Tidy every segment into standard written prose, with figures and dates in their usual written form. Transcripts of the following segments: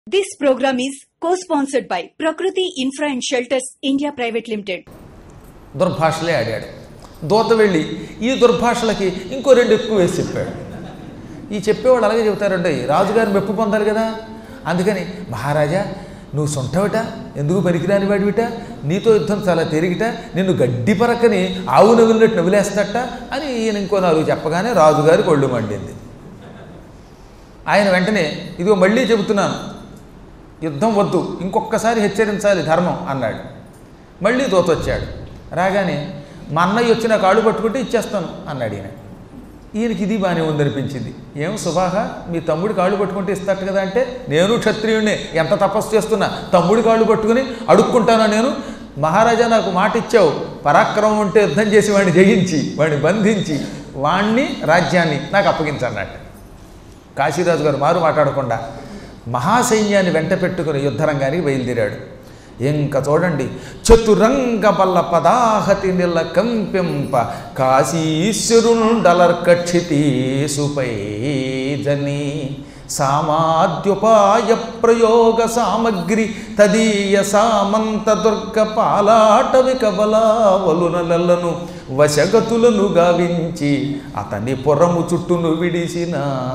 This program is co-sponsored by Prakriti Infra and Shelters India Private Limited. దుర్భాషలే ఆడాడు. దూత వెళ్ళి ఈ దుర్భాషలకి ఇంకో రెండు ఎక్కువ వేసి చెప్పాడు. ఈ చెప్పేవాళ్ళు అలాగే చెబుతారండి, రాజుగారు మెప్పు పొందాలి కదా. అందుకని మహారాజా నువ్వు సొంటవిట, ఎందుకు పనికిరాని వాడివిట, నీతో యుద్ధం చాలా తేలిగిట, నిన్ను గడ్డి పరకని ఆవు నవ్వులినట్టు నవ్వులేస్తట అని ఈయన ఇంకో నాలుగు చెప్పగానే రాజుగారికి ఒళ్ళు మండింది. ఆయన వెంటనే ఇదిగో మళ్ళీ చెబుతున్నాను, యుద్ధం వద్దు, ఇంకొకసారి హెచ్చరించాలి ధర్మం అన్నాడు. మళ్ళీ దూత వచ్చాడు. రాగానే మా అన్నయ్య వచ్చి నా కాళ్ళు పట్టుకుంటే ఇచ్చేస్తాను అన్నాడు ఈయన. ఈయనకి ఇది బాగానే ఉందనిపించింది. ఏం సుభాష, మీ తమ్ముడి కాళ్ళు పట్టుకుంటే ఇస్తాడు కదా అంటే, నేను క్షత్రియుడినే, ఎంత తపస్సు చేస్తున్నా తమ్ముడి కాళ్ళు పట్టుకుని అడుక్కుంటానా నేను? మహారాజా నాకు మాట ఇచ్చావు, పరాక్రమం ఉంటే యుద్ధం చేసి వాడిని జయించి వాడిని బంధించి వాణ్ణి రాజ్యాన్ని నాకు అప్పగించన్నట్టు. కాశీరాజు గారు మారు మాట్లాడకుండా మహాసైన్యాన్ని వెంట పెట్టుకుని యుద్ధరంగానికి బయలుదేరాడు. ఇంకా చూడండి, చతురంగ బల్ల పదాహతి నిల కంపింప కాశీశ్వరుండలర్కక్షితీసుపై జని సామాద్యుపాయ ప్రయోగ సామగ్రి తదీయ సామంత దుర్గ పాలాటవిక బలావలునలను వశగతులను గావించి అతని పొరము చుట్టూను విడిసిన.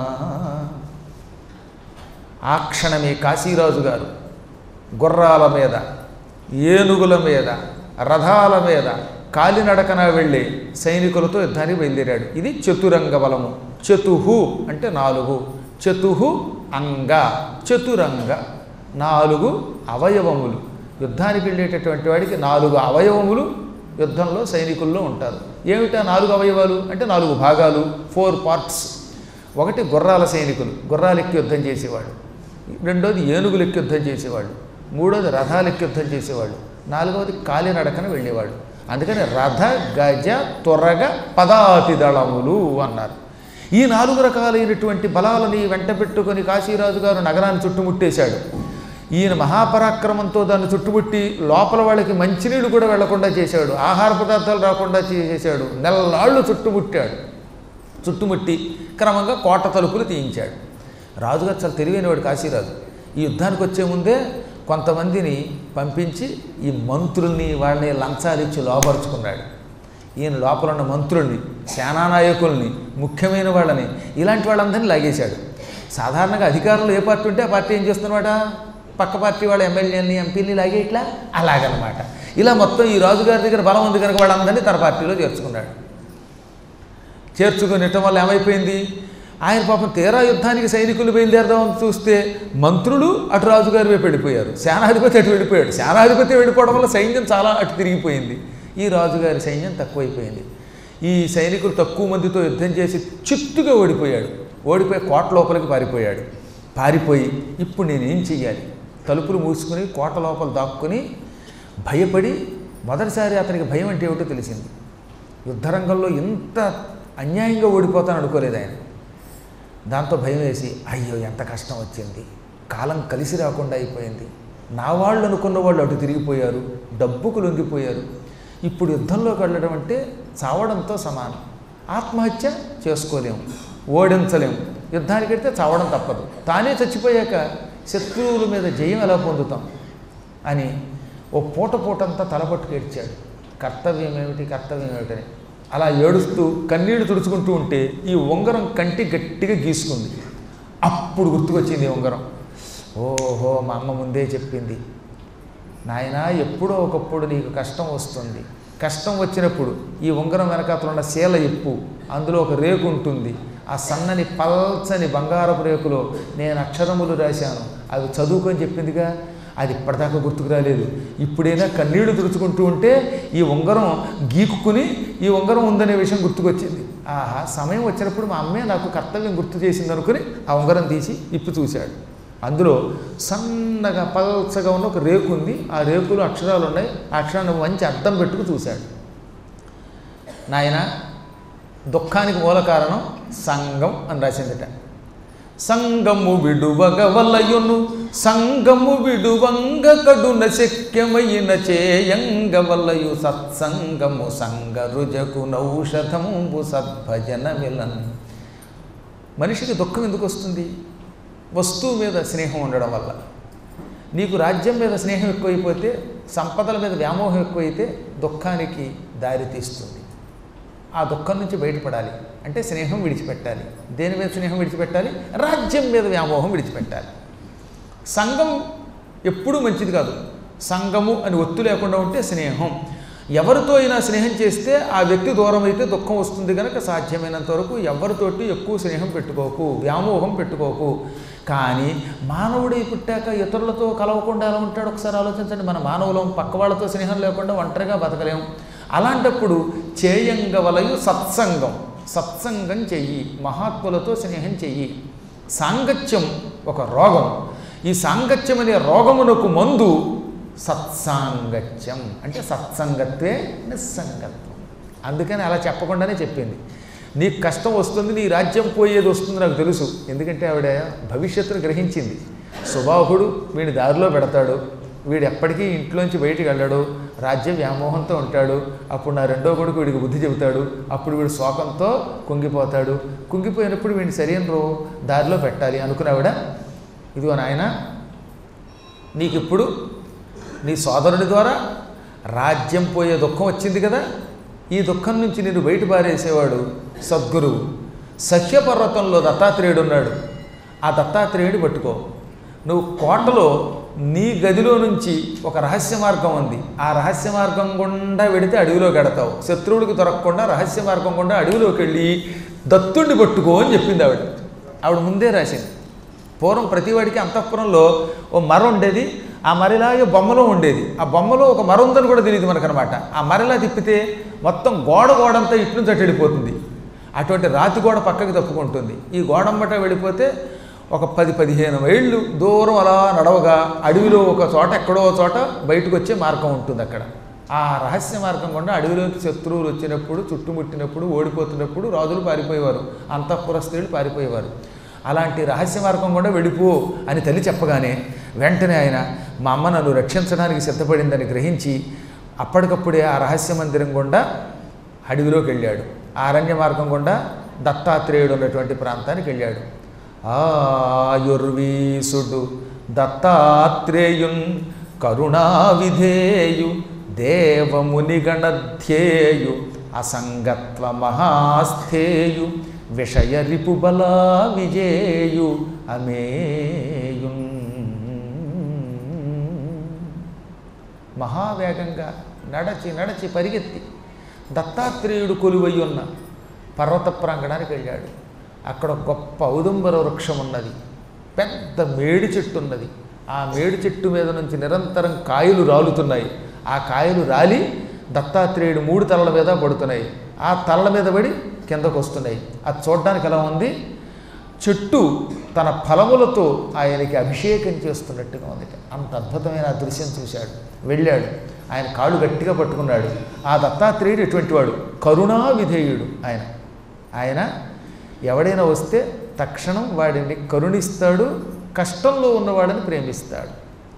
ఆ క్షణమే కాశీరాజు గారు గుర్రాల మీద, ఏనుగుల మీద, రథాల మీద కాలినడకన వెళ్ళి సైనికులతో యుద్ధానికి బయలుదేరాడు. ఇది చతురంగ బలము. చతుహు అంటే నాలుగు, చతుహు అంగ, చతురంగ నాలుగు అవయవములు. యుద్ధానికి వెళ్ళేటటువంటి వాడికి నాలుగు అవయవములు యుద్ధంలో సైనికుల్లో ఉంటారు. ఏమిటా నాలుగు అవయవాలు అంటే నాలుగు భాగాలు, 4 పార్ట్స్. ఒకటి గుర్రాల సైనికులు, గుర్రాలెక్కి యుద్ధం చేసేవాడు. రెండోది ఏనుగులెక్కి యుద్ధం చేసేవాళ్ళు. మూడోది రథాలెక్కి యుద్ధం చేసేవాళ్ళు. నాలుగవది కాలినడకన వెళ్ళేవాడు. అందుకని రథ గజ త్వరగ పదాతి దళములు అన్నారు. ఈ 4 రకాలైనటువంటి బలాలని వెంట పెట్టుకొని కాశీరాజు గారు నగరాన్ని చుట్టుముట్టేశాడు. ఈయన మహాపరాక్రమంతో దాన్ని చుట్టుముట్టి లోపల వాళ్ళకి మంచినీళ్ళు కూడా వెళ్లకుండా చేశాడు, ఆహార పదార్థాలు రాకుండా చేశాడు. నెలనాళ్ళు చుట్టుముట్టి క్రమంగా కోట తలుపులు తీయించాడు. రాజుగారు చాలా తెలివైనవాడు కాశీరాజు. ఈ యుద్ధానికి వచ్చే ముందే కొంతమందిని పంపించి ఈ మంత్రుల్ని వాళ్ళని లంచాలు ఇచ్చి లోపరుచుకున్నాడు. ఈయన లోపల ఉన్న మంత్రుల్ని, సేనానాయకుల్ని, ముఖ్యమైన వాళ్ళని, ఇలాంటి వాళ్ళందరినీ లాగేశాడు. సాధారణంగా అధికారంలో ఏ పార్టీ ఉంటే ఆ పార్టీ ఏం చేస్తున్నమాట, పక్క పార్టీ వాళ్ళ ఎమ్మెల్యేని, ఎంపీని లాగే ఇట్లా అలాగనమాట. ఇలా మొత్తం ఈ రాజుగారి దగ్గర బలం ఉంది కనుక వాళ్ళందరినీ తన పార్టీలో చేర్చుకున్నాడు. చేర్చుకునేటం వల్ల ఏమైపోయింది, ఆయన పాపం తీరా యుద్ధానికి సైనికులు బయలుదేరదామని చూస్తే మంత్రులు అటు రాజుగారి వైపు వెళ్ళిపోయారు, సేనాధిపతి అటు వెళ్ళిపోయాడు. సేనాధిపతి వెళ్ళిపోవడం వల్ల సైన్యం చాలా అటు తిరిగిపోయింది. ఈ రాజుగారి సైన్యం తక్కువైపోయింది. ఈ సైనికులు తక్కువ మందితో యుద్ధం చేసి చిత్తుగా ఓడిపోయాడు. ఓడిపోయి కోట లోపలికి పారిపోయి ఇప్పుడు నేనేం చెయ్యాలి, తలుపులు మూసుకుని కోట లోపల దాక్కుని భయపడి, మొదటిసారి అతనికి భయం అంటే ఏమిటో తెలిసింది. యుద్ధరంగంలో ఇంత అన్యాయంగా ఓడిపోతాను అనుకోలేదు ఆయన. దాంతో భయం వేసి, అయ్యో ఎంత కష్టం వచ్చింది, కాలం కలిసి రాకుండా అయిపోయింది, నా వాళ్ళు అనుకున్న వాళ్ళు అటు తిరిగిపోయారు, డబ్బుకు లొంగిపోయారు, ఇప్పుడు యుద్ధంలోకి వెళ్ళడం అంటే చావడంతో సమానం, ఆత్మహత్య చేసుకోలేము, ఓడించలేము, యుద్ధానికి వెళ్తే చావడం తప్పదు, తానే చచ్చిపోయాక శత్రువుల మీద జయం ఎలా పొందుతాం అని ఓ పూటంతా తలపట్టుకు ఏడ్చాడు. కర్తవ్యం ఏమిటని అలా ఏడుస్తూ కన్నీళ్లు తుడుచుకుంటూ ఉంటే ఈ ఉంగరం కంటి గట్టిగా గీసుకుంది. అప్పుడు గుర్తుకొచ్చింది ఈ ఉంగరం. ఓహో, మా అమ్మ ముందే చెప్పింది, నాయనా ఎప్పుడో ఒకప్పుడు నీకు కష్టం వస్తుంది, కష్టం వచ్చినప్పుడు ఈ ఉంగరం వెనకాతలు ఉన్న శీల ఇప్పు, అందులో ఒక రేకు ఉంటుంది, ఆ సన్నని పల్చని బంగారపు రేకులో నేను అక్షరములు రాశాను, అవి చదువుకొని చెప్పిందిగా, అది ఇప్పటిదాకా గుర్తుకు రాలేదు. ఇప్పుడైనా కన్నీళ్లు తుడుచుకుంటూ ఉంటే ఈ ఉంగరం గీక్కుని ఈ ఉంగరం ఉందనే విషయం గుర్తుకొచ్చింది. ఆహా, సమయం వచ్చినప్పుడు మా అమ్మే నాకు కర్తవ్యం గుర్తు చేసింది అనుకుని ఆ ఉంగరం తీసి ఇప్పు చూశాడు. అందులో సన్నగా పల్చగా ఉన్న ఒక రేకు ఉంది, ఆ రేకులో అక్షరాలు ఉన్నాయి. ఆ అక్షరాన్ని మంచి అర్థం పెట్టుకు చూశాడు. నాయన, దుఃఖానికి మూల కారణం సంగం అని రాసిందిట. సంగము విడువగ వలయును సంగము విడువంగ కడున శక్యమైన చేయంగ వలయు సత్సంగము సంగ రుజకు నౌషధంబు సద్భజన మిలన్. మనిషికి దుఃఖం ఎందుకు వస్తుంది? వస్తువు మీద స్నేహం ఉండడం వల్ల. నీకు రాజ్యం మీద స్నేహం ఎక్కువైపోతే, సంపదల మీద వ్యామోహం ఎక్కువైతే దుఃఖానికి దారి తీస్తుంది. ఆ దుఃఖం నుంచి బయటపడాలి అంటే స్నేహం విడిచిపెట్టాలి. దేని మీద స్నేహం విడిచిపెట్టాలి? రాజ్యం మీద వ్యామోహం విడిచిపెట్టాలి. సంఘం ఎప్పుడూ మంచిది కాదు. సంఘము అని ఒత్తు లేకుండా ఉంటే స్నేహం. ఎవరితో అయినా స్నేహం చేస్తే ఆ వ్యక్తి దూరం అయితే దుఃఖం వస్తుంది కనుక సాధ్యమైనంత వరకు ఎవరితోటి ఎక్కువ స్నేహం పెట్టుకోకు, వ్యామోహం పెట్టుకోకు. కానీ మానవుడై పుట్టాక ఇతరులతో కలవకుండా ఎలా ఉంటాడు ఒకసారి ఆలోచించండి. మన మానవులం పక్క వాళ్ళతో స్నేహం లేకుండా ఒంటరిగా బతకలేం. అలాంటప్పుడు చేయంగవలయు సత్సంగం, సత్సంగం చెయ్యి, మహాత్ములతో స్నేహం చెయ్యి. సాంగత్యం ఒక రోగం. ఈ సాంగత్యం అనే రోగమునకు మందు సత్సాంగత్యం, అంటే సత్సంగత్వే నిస్సంగత్వం. అందుకని అలా చెప్పకుండానే చెప్పింది. నీకు కష్టం వస్తుంది, నీ రాజ్యం పోయేది వస్తుంది నాకు తెలుసు. ఎందుకంటే ఆవిడ భవిష్యత్తును గ్రహించింది. సుబాహుడు వీడి దారిలో పెడతాడు, వీడు ఎప్పటికీ ఇంట్లోంచి బయటికి వెళ్ళాడు, రాజ్య వ్యామోహంతో ఉంటాడు. అప్పుడు నా రెండో కొడుకు వీడికి బుద్ధి చెబుతాడు. అప్పుడు వీడు శోకంతో కుంగిపోతాడు. కుంగిపోయినప్పుడు వీడిని సరైన దారిలో పెట్టాలి అనుకున్నావిడ. ఇదిగో నాయన, నీకిప్పుడు నీ సోదరుడి ద్వారా రాజ్యం పోయే దుఃఖం వచ్చింది కదా, ఈ దుఃఖం నుంచి నేను బయట పారేసేవాడు సద్గురువు. సఖ్యపర్వతంలో దత్తాత్రేయుడు ఉన్నాడు. ఆ దత్తాత్రేయుడిని పట్టుకో. నువ్వు కోటలో నీ గదిలో నుంచి ఒక రహస్య మార్గం ఉంది. ఆ రహస్య మార్గం గుండా వెడితే అడవిలో గడతావు. శత్రువుడికి దొరకకుండా రహస్య మార్గం గుండా అడవిలోకి వెళ్ళి దత్తుడిని పట్టుకో అని చెప్పింది ఆవిడ. ఆవిడ ముందే రాసింది. పూర్వం ప్రతివాడికి అంతఃపురంలో ఓ మర ఉండేది. ఆ మరిలాగే బొమ్మలో ఉండేది. ఆ బొమ్మలో ఒక మర ఉందని కూడా తెలియదు మనకనమాట. ఆ మరిలా తిప్పితే మొత్తం గోడంతా ఇటు నుంచి అటు వెళ్ళిపోతుంది. అటువంటి రాతి గోడ పక్కకి తప్పుకుంటుంది. ఈ గోడంబట వెళ్ళిపోతే ఒక 10-15 మైళ్ళు దూరం అలా నడవగా అడవిలో ఒక చోట, ఎక్కడో చోట బయటకు వచ్చే మార్గం ఉంటుంది. అక్కడ ఆ రహస్య మార్గం గుండా అడవిలోకి శత్రువులు వచ్చినప్పుడు, చుట్టుముట్టినప్పుడు, ఓడిపోతున్నప్పుడు రాజులు పారిపోయేవారు, అంతఃపుర స్త్రీలు పారిపోయేవారు. అలాంటి రహస్య మార్గం కూడా వెళ్ళిపో అని తల్లి చెప్పగానే వెంటనే ఆయన మా అమ్మ నన్ను రక్షించడానికి సిద్ధపడిందని గ్రహించి అప్పటికప్పుడే ఆ రహస్య మందిరం గుండా అడవిలోకి వెళ్ళాడు. ఆ అరణ్య మార్గం గుండా దత్తాత్రేయుడు ఉన్నటువంటి ప్రాంతానికి వెళ్ళాడు. ఆయుర్వీసుడు దత్తాత్రేయున్ కరుణా విధేయు దేవమునిగణధ్యేయు అసంగత్వ మహాస్థేయు విషయ రిపుబలా విజేయు అమేయున్. మహావేగంగా నడచి పరిగెత్తి దత్తాత్రేయుడు కొలువై ఉన్న పర్వత ప్రాంగణానికి వెళ్ళాడు. అక్కడ గొప్ప ఔదుంబర వృక్షం ఉన్నది, పెద్ద మేడి చెట్టు ఉన్నది. ఆ మేడి చెట్టు మీద నుంచి నిరంతరం కాయలు రాలుతున్నాయి. ఆ కాయలు రాలి దత్తాత్రేయుడు 3 తలల మీద పడుతున్నాయి. ఆ తలల మీద పడి కిందకు వస్తున్నాయి. అది చూడడానికి ఎలా ఉంది? చెట్టు తన ఫలములతో ఆయనకి అభిషేకం చేస్తున్నట్టుగా ఉంది. అంత అద్భుతమైన దృశ్యం చూశాడు. వెళ్ళాడు. ఆయన కాళ్ళు గట్టిగా పట్టుకున్నాడు. ఆ దత్తాత్రేయుడు ఎటువంటి వాడు? కరుణా విధేయుడు. ఆయన ఎవడైనా వస్తే తక్షణం వాడిని కరుణిస్తాడు, కష్టంలో ఉన్నవాడిని ప్రేమిస్తాడు.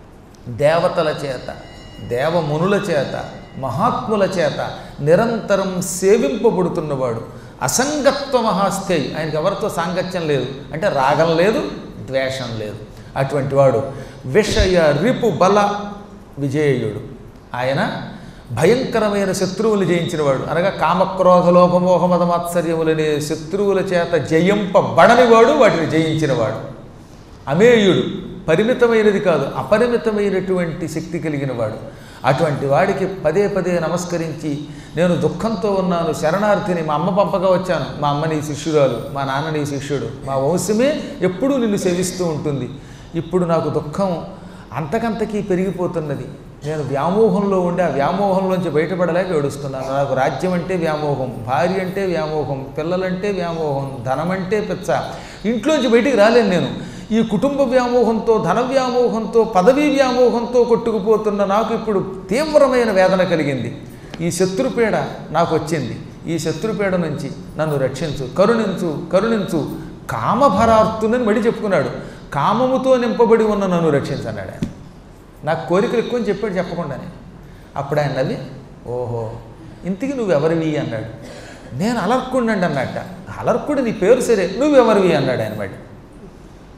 దేవతల చేత, దేవమునుల చేత, మహాత్ముల చేత నిరంతరం సేవింపబడుతున్నవాడు. అసంగత్వ మహాస్థేయి. ఆయనకి ఎవరితో సాంగత్యం లేదు, అంటే రాగం లేదు, ద్వేషం లేదు. అటువంటి వాడు విషయ రిపు బల విజేయుడు. ఆయన భయంకరమైన శత్రువులు జయించినవాడు. అనగా కామక్రోధ లోభమోహ మద మాత్సర్యములనే శత్రువుల చేత జయింపబడనివాడు, వాటిని జయించినవాడు. అమేయుడు, పరిమితమైనది కాదు, అపరిమితమైనటువంటి శక్తి కలిగినవాడు. అటువంటి వాడికి పదే నమస్కరించి, నేను దుఃఖంతో ఉన్నాను, శరణార్థిని, మా అమ్మ పంపగా వచ్చాను, మా అమ్మ నీ శిష్యురాలు, మా నాన్న నీ శిష్యుడు, మా వంశమే ఎప్పుడూ నిన్ను సేవిస్తూ ఉంటుంది. ఇప్పుడు నాకు దుఃఖం అంతకంతకీ పెరిగిపోతున్నది. నేను వ్యామోహంలో ఉండి ఆ వ్యామోహంలోంచి బయటపడలేక ఏడుస్తున్నాను. నాకు రాజ్యం అంటే వ్యామోహం, భార్య అంటే వ్యామోహం, పిల్లలంటే వ్యామోహం, ధనం అంటే పిచ్చ. ఇంట్లోంచి బయటికి రాలేను నేను. ఈ కుటుంబ వ్యామోహంతో, ధన వ్యామోహంతో, పదవీ వ్యామోహంతో కొట్టుకుపోతున్న నాకు ఇప్పుడు తీవ్రమైన వేదన కలిగింది. ఈ శత్రుపీడ నాకు వచ్చింది. ఈ శత్రుపీడ నుంచి నన్ను రక్షించు, కరుణించు. కామభరార్తునని మళ్ళీ చెప్పుకున్నాడు. కామముతో నింపబడి ఉన్న నన్ను రక్షించన్నాడు ఆయన. నాకు కోరికలు ఎక్కువ అని చెప్పాడు చెప్పకుండానే. అప్పుడు ఆయన నవ్వి, ఓహో ఇంతకీ నువ్వెవరివి అన్నాడు. నేను అలర్కుడినండి అన్నట్ట. అలర్కుడు నీ పేరు సరే, నువ్వెవరివి అన్నాడు ఆయన. మళ్ళీ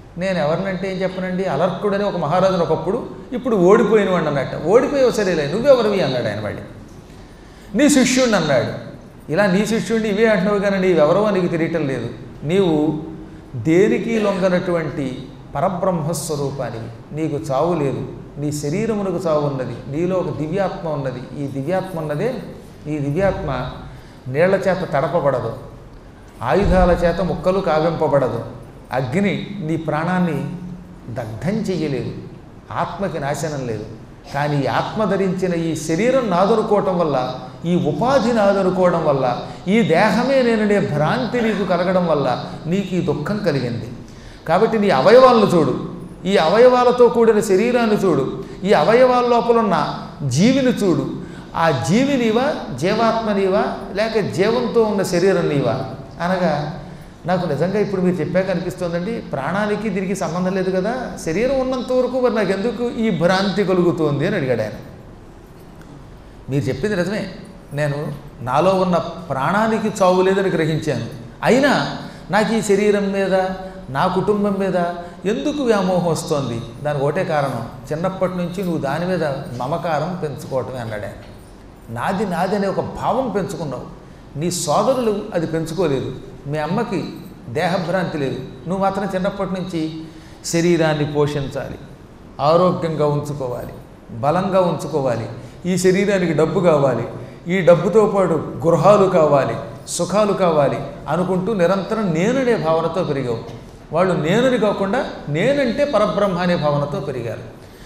నేను ఎవరినంటే ఏం చెప్పనండి, అలర్కుడని ఒక మహారాజుని ఒకప్పుడు, ఇప్పుడు ఓడిపోయిన వాడు అన్నట్ట. ఓడిపోయావు సరేలే, నువ్వెవరివి అన్నాడు ఆయన. వాడి నీ శిష్యుడిని అన్నాడు. ఇలా నీ శిష్యుడిని ఇవే అంటున్నావు కానీ నీవెవరో నీకు తెలియటం లేదు. నీవు దేనికి లొంగనటువంటి పరబ్రహ్మస్వరూపానికి, నీకు చావు లేదు, నీ శరీరమునకు చావు ఉన్నది, నీలో ఒక దివ్యాత్మ ఉన్నది. ఈ దివ్యాత్మ ఉన్నదే, ఈ దివ్యాత్మ నీళ్ల చేత తడపబడదు, ఆయుధాల చేత ముక్కలు కావింపబడదు, అగ్ని నీ ప్రాణాన్ని దగ్ధం చెయ్యలేదు, ఆత్మకి నాశనం లేదు. కానీ ఈ ఆత్మ ధరించిన ఈ శరీరం నాదనుకోవటం వల్ల, ఈ ఉపాధి నాదనుకోవడం వల్ల, ఈ దేహమే నేననే భ్రాంతి నీకు కలగడం వల్ల నీకు ఈ దుఃఖం కలిగింది. కాబట్టి నీ అవయవాలను చూడు, ఈ అవయవాలతో కూడిన శరీరాన్ని చూడు, ఈ అవయవాల లోపల ఉన్న జీవిని చూడు. ఆ జీవి నీవా, జీవాత్మ నీవా, లేక జీవంతో ఉన్న శరీరం నీవా అనగా, నాకు నిజంగా ఇప్పుడు మీరు చెప్పాక అనిపిస్తోందండి, ప్రాణానికి దీనికి సంబంధం లేదు కదా, శరీరం ఉన్నంత వరకు మరి నాకు ఎందుకు ఈ భ్రాంతి కలుగుతోంది అని అడిగాడు ఆయన. మీరు చెప్పింది నిజమే, నేను నాలో ఉన్న ప్రాణానికి చావు లేదని గ్రహించాను. అయినా నాకు ఈ శరీరం మీద, నా కుటుంబం మీద ఎందుకు వ్యామోహం వస్తోంది? దానికి ఒకటే కారణం, చిన్నప్పటి నుంచి నువ్వు దాని మీద మమకారం పెంచుకోవటమే అన్నాడు ఆయన. నాది నాది అనే ఒక భావం పెంచుకున్నావు, నీ సోదరులు అది పెంచుకోలేదు, మీ అమ్మకి దేహభ్రాంతి లేదు, నువ్వు మాత్రం చిన్నప్పటి నుంచి శరీరాన్ని పోషించాలి, ఆరోగ్యంగా ఉంచుకోవాలి, బలంగా ఉంచుకోవాలి, ఈ శరీరానికి డబ్బు కావాలి, ఈ డబ్బుతో పాటు గృహాలు కావాలి, సుఖాలు కావాలి అనుకుంటూ నిరంతరం నేననే భావనతో పెరిగావు. వాళ్ళు నేనని కాకుండా నేనంటే పరబ్రహ్మ అనే భావనతో పెరిగారు.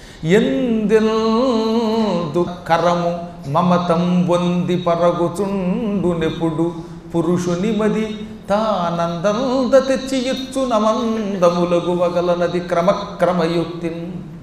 ఎందెల్దు కరము మమతం పొంది పరగుచుండు నెప్పుడు పురుషుని మది తానందంద తెచ్చి ఇచ్చు నమందములగు వగలనది క్రమక్రమయుక్తి.